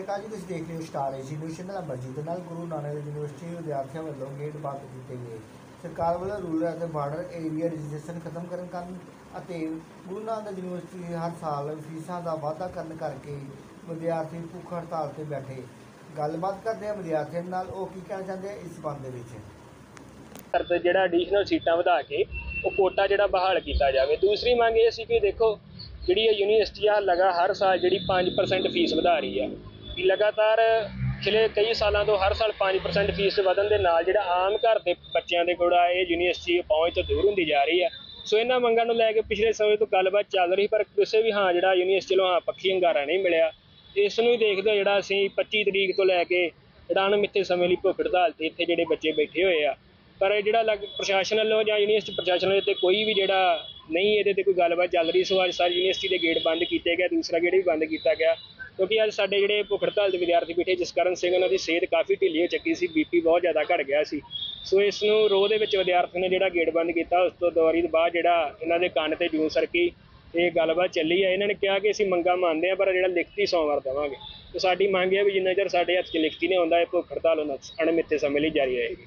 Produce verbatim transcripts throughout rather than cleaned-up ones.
ਅਕਾਲ ਜੀ, ਤੁਸੀਂ ਦੇਖ ਰਹੇ ਹੋ star Asia news channel. Amarjit ਦੇ ਨਾਲ ਗੁਰੂ ਨਾਨਕ ਦੇਵ ਯੂਨੀਵਰਸਿਟੀ ਵਿਦਿਆਰਥੀਆਂ ਵੱਲੋਂ ਗੇਟ ਬੰਦ ਕੀਤੇ ਗਏ। ਸਰਕਾਰ ਵੱਲੋਂ ਰੂਰਲ ਅਤੇ ਬਾਰਡਰ ਏਰੀਆ ਰਜਿਸਟ੍ਰੇਸ਼ਨ ਖਤਮ ਕਰਨ ਕਾਰਨ ਅਤੇ ਗੁਰੂ ਨਾਨਕ ਦੇਵ ਯੂਨੀਵਰਸਿਟੀ ਹਰ ਸਾਲ ਫੀਸਾਂ ਦਾ ਵਾਧਾ ਕਰਨ ਕਰਕੇ ਵਿਦਿਆਰਥੀ ਭੁੱਖ ਹੜਤਾਲ 'ਤੇ ਬੈਠੇ। ਗੱਲਬਾਤ ਕਰਦੇ ਆ ਵਿਦਿਆਰਥੀਆਂ ਨਾਲ, ਉਹ ਕੀ ਕਹਿਣਾ ਚਾਹੁੰਦੇ ਆ ਇਸ ਸੰਬੰਧ ਦੇ ਵਿੱਚ। ਜਿਹੜਾ ਐਡੀਸ਼ਨਲ ਸੀਟਾਂ ਵਧਾ ਕੇ ਉਹ ਕੋਟਾ ਜਿਹੜਾ ਬਹਾਲ ਕੀਤਾ ਜਾਵੇ। ਦੂਸਰੀ ਮੰਗ ਇਹ ਸੀ ਕਿ ਦੇਖੋ ਜਿਹੜੀ ਇਹ ਯੂਨੀਵਰਸਿਟੀ ਆ ਲਗਾ ਹਰ ਸਾਲ ਜਿਹੜੀ ਪੰਜ ਪਰਸੈਂਟ ਫੀਸ ਵਧਾ ਰਹੀ ਆ, ਕਿ ਲਗਾਤਾਰ ਪਿਛਲੇ ਕਈ ਸਾਲਾਂ ਤੋਂ ਹਰ ਸਾਲ ਪੰਜ ਪਰਸੈਂਟ ਫੀਸ ਵਧਣ ਦੇ ਨਾਲ ਜਿਹੜਾ ਆਮ ਘਰ ਦੇ ਬੱਚਿਆਂ ਦੇ ਕੋਲ ਇਹ ਯੂਨੀਵਰਸਿਟੀ ਪਹੁੰਚ ਤੋਂ ਦੂਰ ਹੁੰਦੀ ਜਾ ਰਹੀ ਆ। ਸੋ ਇਹਨਾਂ ਮੰਗਾਂ ਨੂੰ ਲੈ ਕੇ ਪਿਛਲੇ ਸਮੇਂ ਤੋਂ ਗੱਲਬਾਤ ਚੱਲ ਰਹੀ, ਪਰ ਕਿਸੇ ਵੀ ਹਾਂ ਜਿਹੜਾ ਯੂਨੀਵਰਸਿਟੀ ਵੱਲੋਂ ਹਾਂ ਪੱਖੀ ਹੁੰਗਾਰਾ ਨਹੀਂ ਮਿਲਿਆ। ਇਸ ਨੂੰ ਹੀ ਦੇਖਦੇ ਜਿਹੜਾ ਅਸੀਂ ਪੱਚੀ ਤਰੀਕ ਤੋਂ ਲੈ ਕੇ ਜਿਹੜਾ ਅਣਮਿੱਥੇ ਸਮੇਂ ਲਈ ਭੁੱਖ ਹੜਤਾਲ 'ਤੇ ਇੱਥੇ ਜਿਹੜੇ ਬੱਚੇ ਬੈਠੇ ਹੋਏ ਆ, ਪਰ ਜਿਹੜਾ ਲੱਗ ਪ੍ਰਸ਼ਾਸਨ ਵੱਲੋਂ ਜਾਂ ਯੂਨੀਵਰਸਿਟੀ ਪ੍ਰਸ਼ਾਸਨ ਵੱਲੋਂ ਤੇ ਕੋਈ ਵੀ ਜਿਹੜਾ ਨਹੀਂ ਇਹਦੇ 'ਤੇ ਕੋਈ ਗੱਲਬਾਤ ਚੱਲ ਰਹੀ। ਸੋ ਅੱਜ ਸਾਰੀ ਯੂਨੀਵਰਸਿਟੀ ਦੇ ਗੇਟ ਬੰਦ ਕੀਤੇ ਗਏ, ਦੂਸਰਾ ਗੇਟ ਵੀ ਬੰਦ ਕੀਤਾ ਗਿਆ, ਕਿਉਂਕਿ ਅੱਜ ਸਾਡੇ ਜਿਹੜੇ ਭੁੱਖ ਹੜਤਾਲ ਦੇ ਵਿਦਿਆਰਥੀ ਬੈਠੇ ਜਸਕਰਨ ਸਿੰਘ, ਉਹਨਾਂ ਦੀ ਸਿਹਤ ਕਾਫੀ ਢਿੱਲੀ ਹੋ ਚੁੱਕੀ ਸੀ, ਬੀ ਪੀ ਬਹੁਤ ਜ਼ਿਆਦਾ ਘਟ ਗਿਆ ਸੀ। ਸੋ ਇਸ ਨੂੰ ਰੋਹ ਦੇ ਵਿੱਚ ਵਿਦਿਆਰਥੀਆਂ ਨੇ ਜਿਹੜਾ ਗੇਟ ਬੰਦ ਕੀਤਾ। ਉਸ ਤੋਂ ਦੁਆਰੀ ਤੋਂ ਬਾਅਦ ਜਿਹੜਾ ਇਹਨਾਂ ਦੇ ਕੰਨ 'ਤੇ ਜੂੰ ਸਰਕੀ, ਇਹ ਗੱਲਬਾਤ ਚੱਲੀ ਹੈ। ਇਹਨਾਂ ਨੇ ਕਿਹਾ ਕਿ ਅਸੀਂ ਮੰਗਾਂ ਮੰਨਦੇ ਹਾਂ, ਪਰ ਜਿਹੜਾ ਲਿਖਤੀ ਸੋਮਵਾਰ ਦੇਵਾਂਗੇ। ਤੇ ਸਾਡੀ ਮੰਗ ਹੈ ਵੀ ਜਿੰਨਾ ਚਿਰ ਸਾਡੇ ਹੱਥ 'ਚ ਲਿਖਤੀ ਨਹੀਂ ਆਉਂਦਾ, ਇਹ ਭੁੱਖ ਹੜਤਾਲ ਅਣਮਿੱਥੇ ਸਮੇਂ ਲਈ ਜਾਰੀ ਰਹੇਗੀ।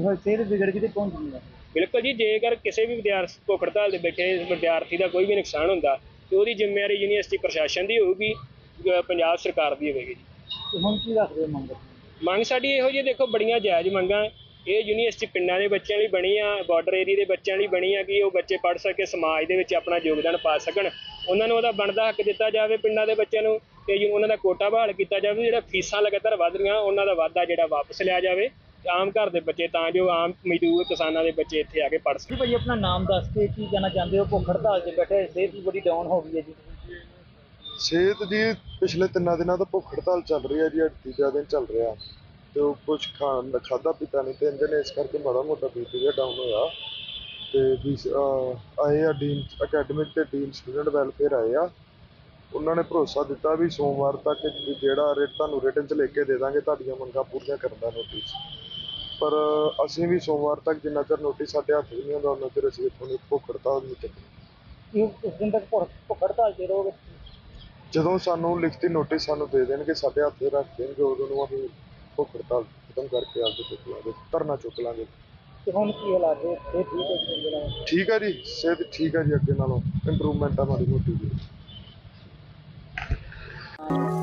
ਬਿਲਕੁਲ ਜੀ, ਜੇਕਰ ਕਿਸੇ ਵੀ ਵਿਦਿਆਰਥੀ ਭੁੱਖ ਹੜਤਾਲ ਦੇ ਬੈਠੇ ਵਿਦਿਆਰਥੀ ਦਾ ਕੋਈ ਵੀ ਨੁਕਸਾਨ ਹੁੰਦਾ ਤੇ ਉਹਦੀ ਜ਼ਿੰਮੇਵਾਰੀ ਯੂਨੀਵਰਸਿਟੀ ਪ੍ਰਸ਼ਾਸਨ ਦੀ ਹੋਊਗੀ, ਪੰਜਾਬ ਸਰਕਾਰ ਦੀ ਹੋਵੇਗੀ ਜੀ। ਹੁਣ ਕੀ ਰੱਖਦੇ ਮੰਗ? ਮੰਗ ਸਾਡੀ ਇਹੋ ਜਿਹੀ, ਦੇਖੋ ਬੜੀਆਂ ਜਾਇਜ਼ ਮੰਗਾਂ। ਇਹ ਯੂਨੀਵਰਸਿਟੀ ਪਿੰਡਾਂ ਦੇ ਬੱਚਿਆਂ ਲਈ ਬਣੀ ਆ, ਬਾਰਡਰ ਏਰੀਆ ਦੇ ਬੱਚਿਆਂ ਲਈ ਬਣੀ ਆ, ਕਿ ਉਹ ਬੱਚੇ ਪੜ੍ਹ ਸਕੇ, ਸਮਾਜ ਦੇ ਵਿੱਚ ਆਪਣਾ ਯੋਗਦਾਨ ਪਾ ਸਕਣ। ਉਹਨਾਂ ਨੂੰ ਉਹਦਾ ਬਣਦਾ ਹੱਕ ਦਿੱਤਾ ਜਾਵੇ ਪਿੰਡਾਂ ਦੇ ਬੱਚਿਆਂ ਨੂੰ, ਤੇ ਉਹਨਾਂ ਦਾ ਕੋਟਾ ਬਹਾਲ ਕੀਤਾ ਜਾਵੇ। ਜਿਹੜਾ ਫੀਸਾਂ ਲਗਾਤਾਰ ਵੱਧ ਰਹੀਆਂ, ਉਹਨਾਂ ਦਾ ਵਾਧਾ ਜਿਹੜਾ ਵਾਪਸ ਲਿਆ ਜਾਵੇ, ਆਮ ਘਰ ਦੇ ਬੱਚੇ, ਤਾਂ ਜੋ ਆਮ ਮਜ਼ਦੂਰ ਕਿਸਾਨਾਂ ਦੇ ਬੱਚੇ ਇੱਥੇ ਆ ਕੇ ਪੜ੍ਹ ਸਕਣ। ਭਾਜੀ ਆਪਣਾ ਨਾਮ ਦੱਸ ਕੇ ਕੀ ਕਹਿਣਾ ਚਾਹੁੰਦੇ ਹੋ? ਭੁੱਖ ਹੜਤਾਲ 'ਤੇ ਬੈਠੇ, ਸਿਹਤ ਵੀ ਬੜੀ ਡਾਊਨ ਹੋ ਗਈ ਹੈ ਜੀ। ਸਿਹਤ ਜੀ ਪਿਛਲੇ ਤਿੰਨਾਂ ਦਿਨਾਂ ਤੋਂ ਭੁੱਖ ਹੜਤਾਲ ਚੱਲ ਰਹੀ ਹੈ ਜੀ, ਅੱਜ ਤੀਜਾ ਦਿਨ ਚੱਲ ਰਿਹਾ, ਤੇ ਉਹ ਕੁਛ ਖਾਣ ਖਾਧਾ ਪੀਤਾ ਨਹੀਂ ਤਿੰਨ ਦਿਨ, ਇਸ ਕਰਕੇ ਮਾੜਾ ਮੋਟਾ ਬੀ ਪੀ ਜਿਹਾ ਡਾਊਨ ਹੋਇਆ। ਤੇ ਵੀ ਆਏ ਆ ਡੀਨ ਅਕੈਡਮਿਕ ਤੇ ਡੀਨ ਸਟੂਡੈਂਟ ਵੈਲਫੇਅਰ ਆਏ ਆ, ਉਹਨਾਂ ਨੇ ਭਰੋਸਾ ਦਿੱਤਾ ਵੀ ਸੋਮਵਾਰ ਤੱਕ ਜਿਹੜਾ ਰਿਟ ਤੁਹਾਨੂੰ ਰਿਟਨ 'ਚ ਲਿਖ ਕੇ ਦੇ ਦਾਂਗੇ, ਤੁਹਾਡੀਆਂ ਮੰਗਾਂ ਪੂਰੀਆਂ ਕਰਨ ਦਾ ਨੋਟਿਸ। ਪਰ ਅਸੀਂ ਵੀ ਸੋਮਵਾਰ ਤੱਕ ਜਿੰਨਾ ਚਿਰ ਨੋਟਿਸ ਸਾਡੇ ਹੱਥ ਨਹੀਂ ਆਉਂਦਾ, ਉਹਨਾਂ ਚਿਰ ਅਸੀਂ ਇੱਥੋਂ ਦੀ ਭੁੱਖ ਹੜਤਾਲ ਨਹੀਂ ਚੱਕਣੀ। ਇਸ ਦਿਨ ਤੱਕ ਭੁੱਖ ਹੜਤਾਲ 'ਤੇ ਰਹੋਗੇ? ਜਦੋਂ ਸਾਨੂੰ ਲਿਖਤੀ ਨੋਟਿਸ ਸਾਨੂੰ ਦੇ ਦੇਣਗੇ, ਸਾਡੇ ਹੱਥ ਰੱਖ ਦੇਣਗੇ, ਉਦੋਂ ਨੂੰ ਅਸੀਂ ਭੁੱਖ ਹੜਤਾਲ ਖਤਮ ਕਰਕੇ ਆਪਦੇ ਚੁੱਕ ਲਾਂਗੇ, ਧਰਨਾ ਚੁੱਕ ਲਾਂਗੇ। ਤੇ ਹੁਣ ਕੀ ਹਾਲਾਤ ਹੈ? ਸਿਹਤ ਠੀਕ ਹੈ? ਠੀਕ ਹੈ ਜੀ, ਸਿਹਤ ਠੀਕ ਹੈ ਜੀ, ਅੱਗੇ ਨਾਲੋਂ ਇੰਪਰੂਵਮੈਂਟ ਆ ਮਾੜੀ ਮੋਟੀ ਜੀ।